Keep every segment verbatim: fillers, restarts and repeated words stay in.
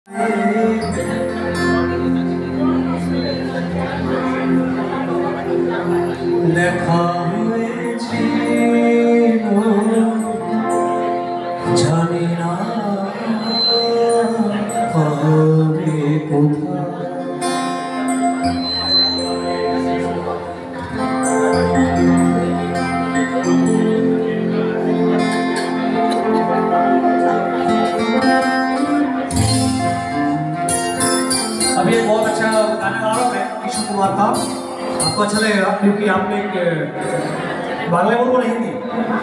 দেখা হয়েছে জানি না কবে কোথায় अभी एक बहुत अच्छा गाना गा रहा हूँ मैं किशोर कुमार का। आपको अच्छा लगेगा क्योंकि आपने एक बांग्ला बोलबो ना हिंदी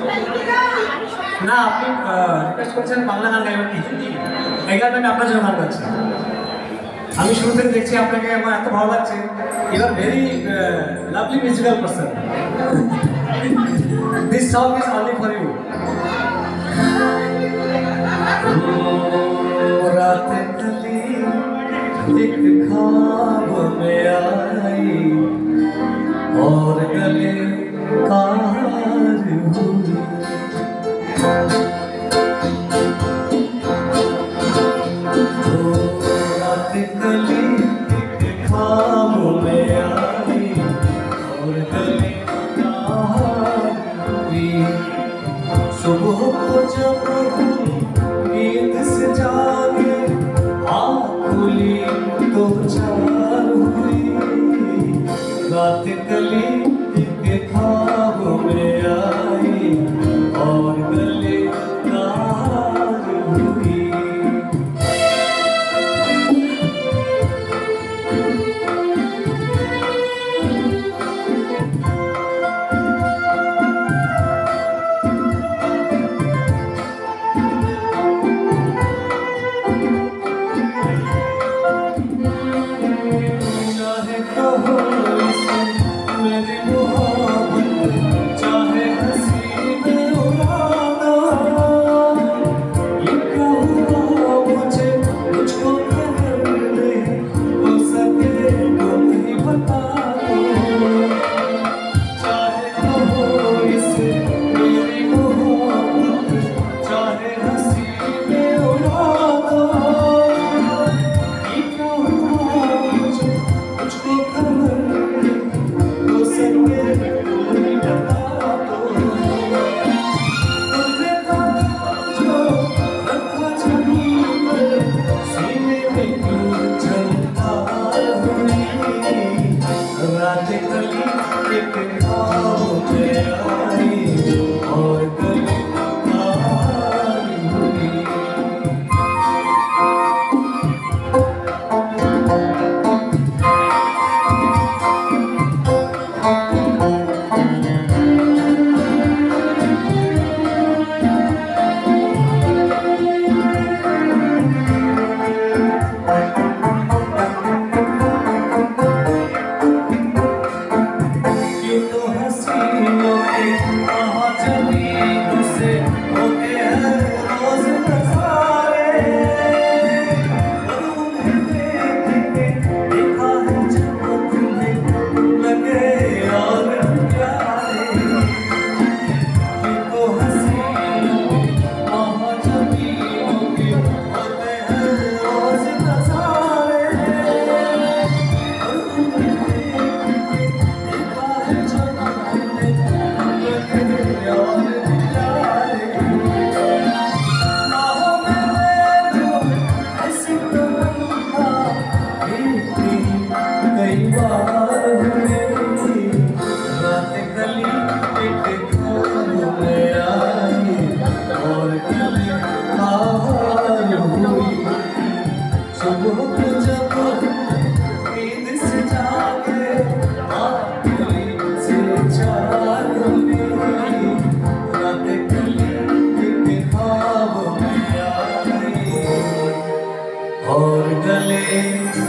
ना আপনি রিকোয়েস্ট করছেন বাংলা গান গাইবেন কি হিন্দি এই গানটা আমি আপনার জন্য গান গাচ্ছি। আমি শুরু থেকে দেখছি আপনাকে আমার এত ভালো লাগছে। You are very lovely musical person. This song is only for you. रात ढली एक ख्वाब में आई और गले कार हुई तो रात ढली एक ख्वाब में आई और गले कार हुई सुबह को जब नींद से जागे खुली तो चार हुई रात गली के ख्वाब में आई और गले कार हुई। और गले